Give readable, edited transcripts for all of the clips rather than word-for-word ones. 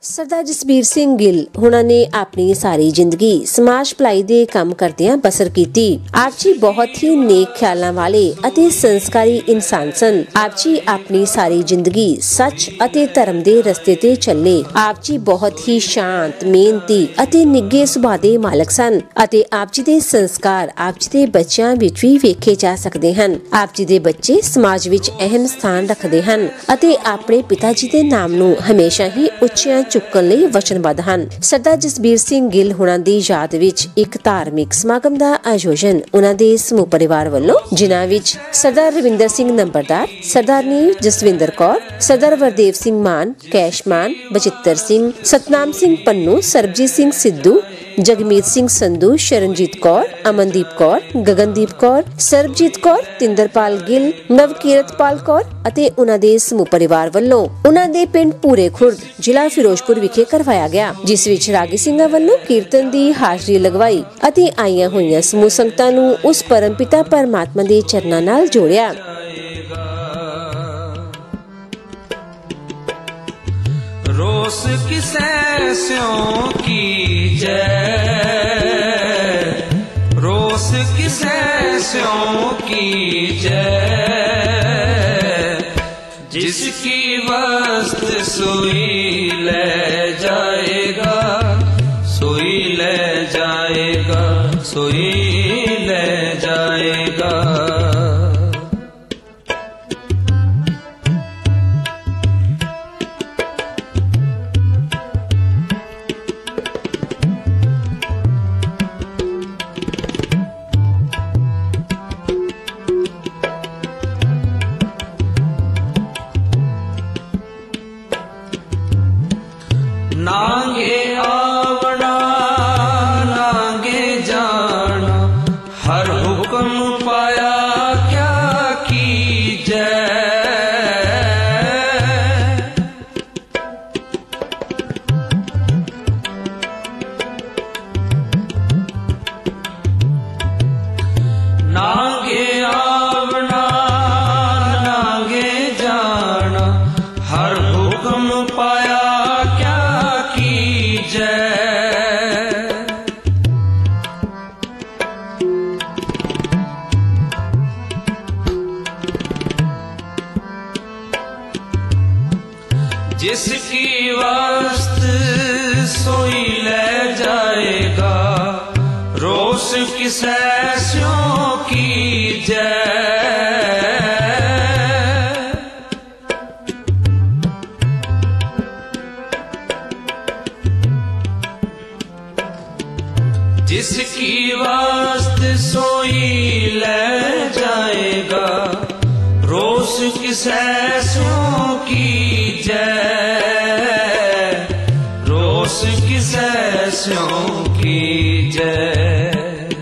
सरदार जसबीर सिंह गिल हुणां ने अपनी सारी जिंदगी समाज भलाई दे काम करदियां बसर कीती। आप जी बहुत ही नेक ख्यालां वाले अते संस्कारी इंसान सन। आप जी अपनी सारी जिंदगी सच अते धर्म दे रस्ते ते चले। आप जी बहुत ही शांत, मेहनती अते निग्घे सुभाਅ दे मालक सन अते आप जी दे संस्कार आप जी दे बच्चों विच भी वेखे जा सकदे हन। आप जी दे बच्चे समाज विच अहम स्थान रखदे हन अते अपने पिता जी दे नाम नूं हमेशा ही उच्चियां चुकण लई वचनबद्ध हन। सरदार जसबीर सिंह गिल हुणां दी याद विच एक धार्मिक समागम दा आयोजन उन्हां दे समूह परिवार वल्लों, जिन्हां विच सरदार रविंदर सिंह नंबरदार, सरदारनी जसविंदर कौर, सरदार वरदेव सिंह मान, कैश मान, बचित्तर सिंह, सतनाम सिंह पन्नू, सरबजीत सिंह सिद्धू, जगमीत सिंह संधू, शरणजीत कौर, अमनदीप कौर, गगनदीप कौर, सरबजीत कौर, तिंदरपाल गिल, नवकीरतपाल कौर अते उन्हां दे समूह परिवार वल्लों उन्हां दे पिंड पूरे खुर्द, जिला फिरोजपुर विखे करवाया गया, जिस विच रागी ਸਿੰਘਾਂ ਵੱਲੋਂ कीर्तन दी हाजरी लगवाई अते आईयां होईयां समूह संगतां नूं उस परम पिता परमात्मा दे चरनां नाल जोड़िया। रोस किसे स्यों की जय, रोस किसे स्यों की जय, जिसकी वस्त सोई ले जाएगा, सोई ले जाएगा, सोई ले जाएगा। नांगे आवना नांगे जाना, हर हुक्म पाया क्या कीजै। नांगे आवना नांगे जाना, हर हुक्म पाया जिसकी वस्त सोई ले जाएगा, रोस किसे स्यों की जय। जिसकी वस्त सोई ले जाएगा, रोस किसे स्यों की जय, रोस किसे स्यों की जय,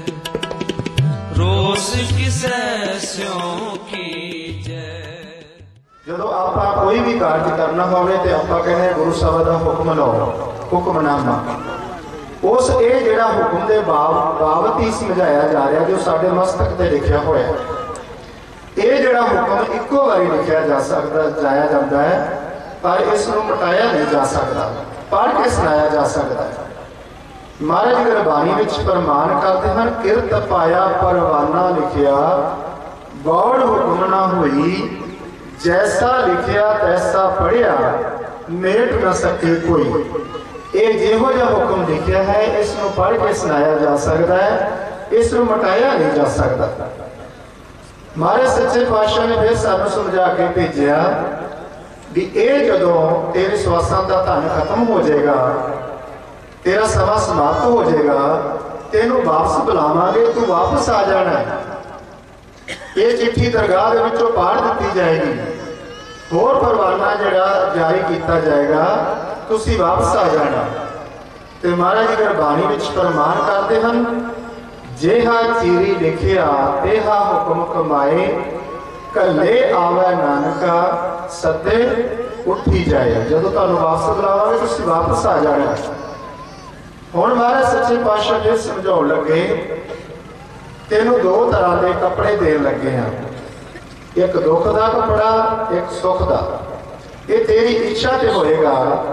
रोस किसे स्यों की जय। ਜਦੋਂ ਆਪਾਂ ਕੋਈ ਵੀ ਕਾਰਜ ਕਰਨਾ ਹੋਵੇ ਤੇ ਆਪਾਂ ਕਹਿੰਦੇ ਗੁਰੂ ਸਾਹਿਬ ਦਾ ਹੁਕਮ ਲਓ, ਹੁਕਮਨਾਮਾ। ਉਸ ਇਹ ਜਿਹੜਾ ਹੁਕਮ ਦੇ ਬਾਬਤ ਹੀ ਸਮਝਾਇਆ ਜਾ ਰਿਹਾ ਜੋ ਸਾਡੇ ਮਸਤਕ ਤੇ ਲਿਖਿਆ ਹੋਇਆ। ਇਹ ਜਿਹੜਾ ਹੁਕਮ ਇੱਕੋ ਵਾਰੀ ਲਿਖਿਆ ਜਾ ਸਕਦਾ, ਜਾਇਆ ਜਾਂਦਾ ਹੈ, ਪਰ ਇਸ ਨੂੰ ਮਿਟਾਇਆ ਨਹੀਂ ਜਾ ਸਕਦਾ, ਪੜ੍ਹ ਕੇ ਸੁਣਾਇਆ ਜਾ ਸਕਦਾ। ਮਹਾਰਾਜ ਗੁਰਬਾਣੀ ਵਿੱਚ ਪ੍ਰਮਾਣ ਕਰਦੇ ਹਨ, ਕਿਰਤ ਪਾਇਆ ਪਰਵਾਨਾ ਲਿਖਿਆ, ਗੌੜ ਹੁਕਮ ਨਾ ਹੋਈ, ਜੈਸਾ ਲਿਖਿਆ ਤੈਸਾ ਪੜ੍ਹਿਆ, ਮੇਟ ਨਾ ਸਕੇ ਕੋਈ। ਇਹ ਜਿਹੋ ਜਿਹਾ ਹੁਕਮ ਲਿਖਿਆ ਹੈ, ਇਸ ਨੂੰ ਪੜ੍ਹ ਕੇ ਸੁਣਾਇਆ ਜਾ ਸਕਦਾ ਹੈ, ਇਸ ਨੂੰ ਮਿਟਾਇਆ ਨਹੀਂ ਜਾ ਸਕਦਾ। ਮਹਾਰਾਜ ਸੱਚੇ ਪਾਤਸ਼ਾਹ ਨੇ ਫਿਰ ਸਾਨੂੰ ਸਮਝਾ ਕੇ ਭੇਜਿਆ ਵੀ ਇਹ ਜਦੋਂ ਤੇਰੇ ਸਵਾਸਾਂ ਦਾ ਧਨ ਖਤਮ ਹੋ ਜਾਏਗਾ, ਤੇਰਾ ਸਮਾਂ ਸਮਾਪਤ ਹੋ ਜਾਏਗਾ, ਤੈਨੂੰ ਵਾਪਸ ਬੁਲਾਵਾਂਗੇ, ਤੂੰ ਵਾਪਸ ਆ ਜਾਣਾ। ਇਹ ਚਿੱਠੀ ਦਰਗਾਹ ਦੇ ਵਿੱਚੋਂ ਪਾੜ ਦਿੱਤੀ ਜਾਏਗੀ, ਹੋਰ ਪਰਵਾਨਾ ਜਿਹੜਾ ਜਾਰੀ ਕੀਤਾ ਜਾਏਗਾ, ਤੁਸੀਂ ਵਾਪਸ ਆ ਜਾਣਾ। ਤੇ ਮਹਾਰਾਜ ਗੁਰਬਾਣੀ ਵਿੱਚ ਪ੍ਰਮਾਣ ਕਰਦੇ ਹਨ, जेहा चीरी लिखिया तेहा हुक्म कमाए, कले आवे नानका सते उठी जाए। जदों तुहानूं वापस बुलावांगे तुसीं वापस आ जाना। हुण महाराज सच्चे पातशाह फिर समझाउण लगे, तेनों दो तरह के कपड़े देन लगे हैं, एक दुख का कपड़ा एक सुख का। ये तेरी इच्छा ते होएगा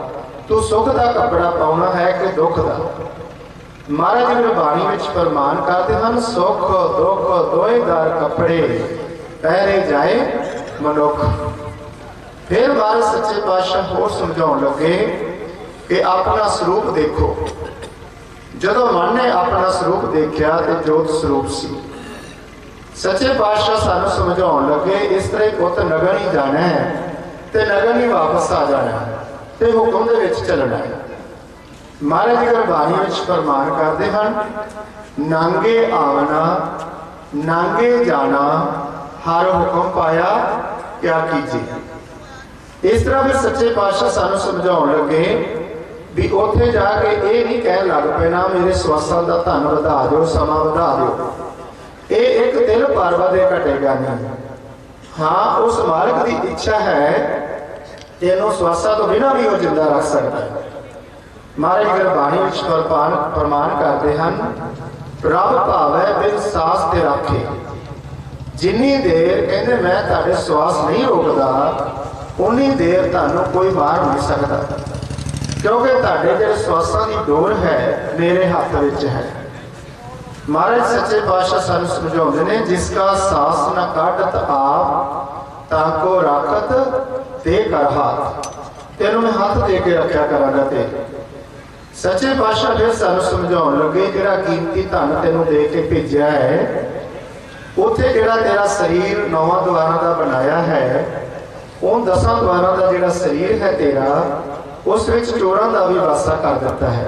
तू सुख का कपड़ा पाउना है कि दुख का। महाराज गुरबाणी में फरमान करते हैं, सुख दुख दोएदार कपड़े पहरे जाए मनुख। फिर महाराज सच्चे पातशाह होर समझाउण लगे कि अपना स्वरूप देखो। जदों मन ने अपना स्वरूप देखा तो जोत स्वरूप सी। सच्चे पातशाह सानू समझाउण लगे, इस तरह पुत नगन ही जाना है तो नगन ही वापस आ जाना है तो हुक्म दे विच चलना है। महाराज गुरबाणी में फरमान करते हैं, नांगे आवना नांगे जाना हर हुक्म पाया क्या कीजिए। इस तरह फिर सच्चे पातशाह सानू समझाउण लगे भी उत्थे जाके ये नहीं कह लग पैना मेरे स्वासां दा धन वधा दो, समा वधा दो। ये एक दिल पारवा दे घटेगा नहीं। हाँ, उस मालिक की इच्छा है तेनों स्वासा तो बिना भी वो जिंदा रख सकता है। महाराज गुरबाणी में फरमान करते हैं, रब भावे बिन सास ते रखे। जिन्नी देर कहते मैं ताड़े श्वास नहीं रोकता उन्नी देर तुहानू कोई मार नहीं सकता, क्योंकि ताड़े जिहड़े श्वासां दी डोर है मेरे हाथ विच है। महाराज सच्चे पातशाह सानू समझाउंदे ने, जिसका सास न काटत आप ताको राखत ते कर हाथ। तेनों मैं हाथ दे के रखा करांगा। ते सच्चे पातशाह फिर सानू समझाउण लगे, जिहड़ा कीमती धन तेनों दे के भेजिया है उत्थे जिहड़ा तेरा शरीर 9 द्वारां दा बनाया है, उन 10 द्वारां दा जिहड़ा शरीर है तेरा, उस विच चोरां दा भी वासा कर दिता है।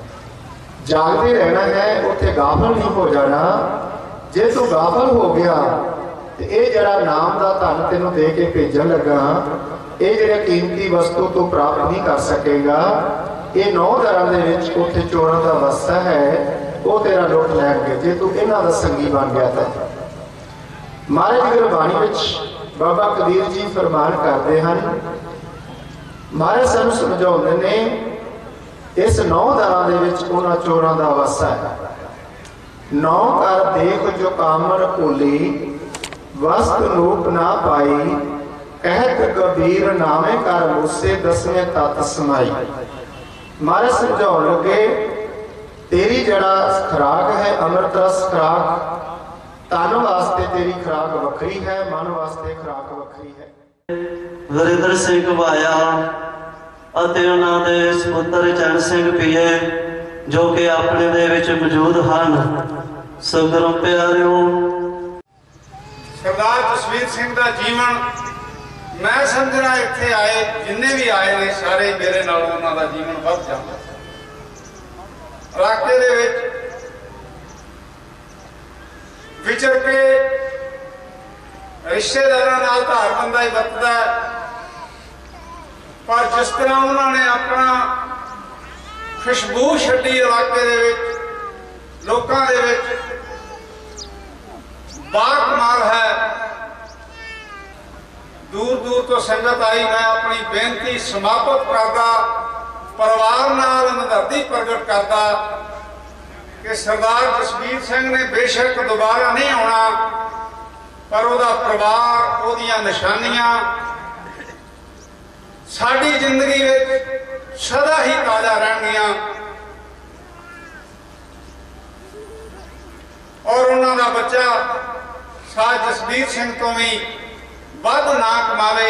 जागते रहना है, उत्थे गाफल नहीं हो जाना। जे तू गाफल हो गया तो ये जरा नाम का धन तेनों दे के भेजन लगा, ये जरा कीमती वस्तु तू प्राप्त नहीं कर सकेगा। ये 9 दरां दे विच उत्थे चोरां दा वासा है, वो तेरा लुट लैणगे जे तू इन्हां दा संगी बन गया था। महाराज गुरबाणी विच बाबा कबीर जी फरमान करते हैं, महाराज सानू समझाउंदे ने, इस 9 दरां दे विच उन्हां चोरां दा वासा है। 9 कर देख जो कामन भोली, वस्त रूप ना पाई, कहत कबीर नामे कर मूसे 10वें तत् समाई। महाराज समझाउण लगे, तेरी जड़ा खुराक है अमृत रस खुराक, तन वास्ते तेरी खुराक वखरी है, मन वास्ते खुराक वखरी है। वरिंदर सिंह वाया ਅਤੇ ਉਹਨਾਂ ਦੇ ਸਪੁੱਤਰ ਚਰਨ ਸਿੰਘ ਪੀਏ ਜੋ ਕਿ ਆਪਣੇ ਦੇ ਵਿੱਚ ਮੌਜੂਦ ਹਨ। ਸਤਿਗੁਰੂ ਪਿਆਰਿਓ, सरदार जसवीर सिंह का जीवन मैं समझना इत्थे आए जिन्ने भी आए ने सारे मेरे नाल उन्हां दा जीवन वध जांदा। इलाके दे विच विचर के रिश्तेदारां नाल धार बंदा ही वरतदा है, पर जिस तरह उन्होंने अपना खुशबू छड्डी इलाके दे विच लोकां दे विच बाकमाल है। दूर दूर तो संगत आई। मैं अपनी बेनती समाप्त करदा, परिवार नाल हमदर्दी प्रगट करदा कि सरदार जसवीर सिंह ने बेशक दोबारा नहीं आना, पर उहदा परिवार उहदियां निशानियां साडी जिंदगी में सदा ही ताजा रहणगियां और उन्हां दा बच्चा साज जसवीर सिंह तो भी वध ना कमावे,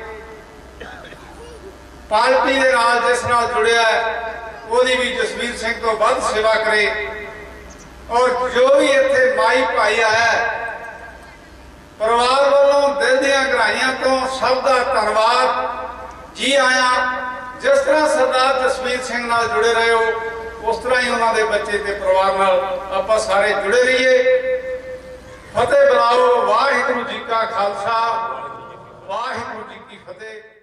पार्टी दे नाल जिस नाल जुड़िया है ओदी भी जसवीर सिंह तो वध सेवा करे। और जो भी इत्थे माई भाई आया परिवार वालों दिल दियां गहराइयां तो सब दा धन्नवाद, जी आया। जिस तरह सरदार जसवीर सिंह नाल जुड़े रहे हो उस तरह ही उन्होंने बच्चे के परिवार नाल आपां सारे जुड़े रहिए। फतेह बुलाओ। वाहिगुरू जी का खालसा, वाहिगुरू जी की फतेह।